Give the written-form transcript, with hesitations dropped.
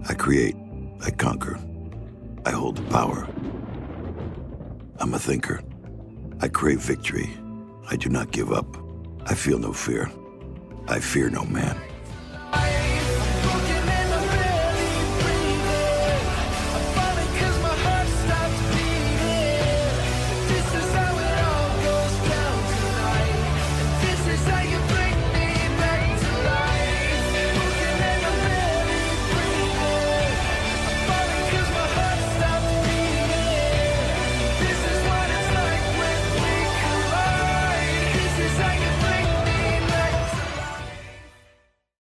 I create, I conquer, I hold the power. I'm a thinker. I crave victory. I do not give up. I feel no fear. I fear no man.